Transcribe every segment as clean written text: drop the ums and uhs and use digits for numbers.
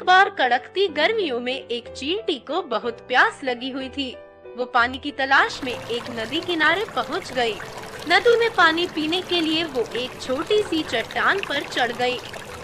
एक बार कड़कती गर्मियों में एक चींटी को बहुत प्यास लगी हुई थी। वो पानी की तलाश में एक नदी किनारे पहुंच गई। नदी में पानी पीने के लिए वो एक छोटी सी चट्टान पर चढ़ गई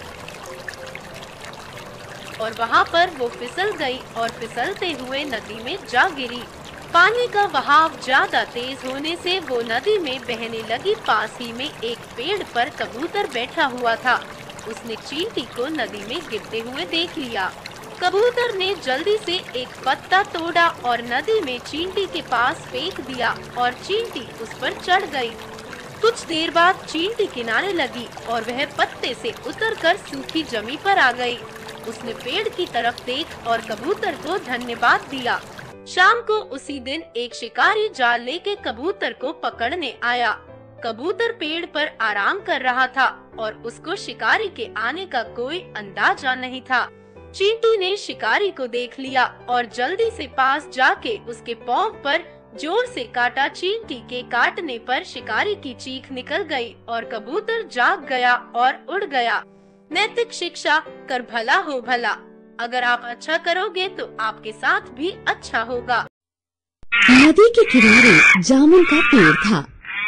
और वहाँ पर वो फिसल गई और फिसलते हुए नदी में जा गिरी। पानी का बहाव ज्यादा तेज होने से वो नदी में बहने लगी। पास ही में एक पेड़ पर कबूतर बैठा हुआ था। उसने चींटी को नदी में गिरते हुए देख लिया। कबूतर ने जल्दी से एक पत्ता तोड़ा और नदी में चींटी के पास फेंक दिया और चींटी उस पर चढ़ गई। कुछ देर बाद चींटी किनारे लगी और वह पत्ते से उतरकर सूखी जमीन पर आ गई। उसने पेड़ की तरफ देख और कबूतर को धन्यवाद दिया। शाम को उसी दिन एक शिकारी जाल लेके कबूतर को पकड़ने आया। कबूतर पेड़ पर आराम कर रहा था और उसको शिकारी के आने का कोई अंदाजा नहीं था। चींटी ने शिकारी को देख लिया और जल्दी से पास जाके उसके पाँव पर जोर से काटा। चींटी के काटने पर शिकारी की चीख निकल गई और कबूतर जाग गया और उड़ गया। नैतिक शिक्षा, कर भला हो भला। अगर आप अच्छा करोगे तो आपके साथ भी अच्छा होगा। नदी के किनारे जामुन का पेड़ था।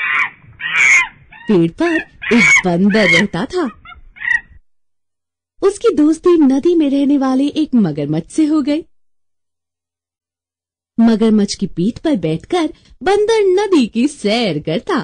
पेड़ पर एक बंदर रहता था। उसकी दोस्ती नदी में रहने वाले एक मगरमच्छ से हो गई। मगरमच्छ की पीठ पर बैठकर बंदर नदी की सैर करता।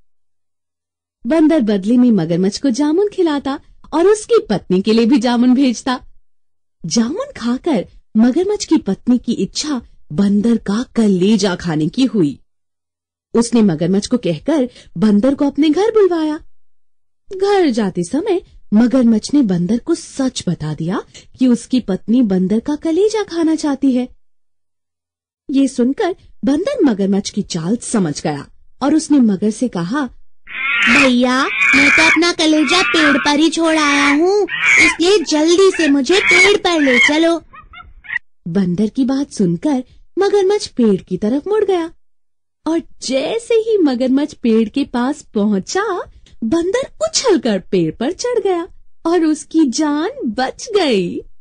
बंदर बदले में मगरमच्छ को जामुन खिलाता और उसकी पत्नी के लिए भी जामुन भेजता। जामुन खाकर मगरमच्छ की पत्नी की इच्छा बंदर का कलेजा खाने की हुई। उसने मगरमच्छ को कहकर बंदर को अपने घर बुलवाया। घर जाते समय मगरमच्छ ने बंदर को सच बता दिया कि उसकी पत्नी बंदर का कलेजा खाना चाहती है। ये सुनकर बंदर मगरमच्छ की चाल समझ गया और उसने मगर से कहा, भैया, मैं तो अपना कलेजा पेड़ पर ही छोड़ आया हूँ, इसलिए जल्दी से मुझे पेड़ पर ले चलो। बंदर की बात सुनकर मगरमच्छ पेड़ की तरफ मुड़ गया और जैसे ही मगरमच्छ पेड़ के पास पहुंचा, बंदर उछलकर पेड़ पर चढ़ गया और उसकी जान बच गई।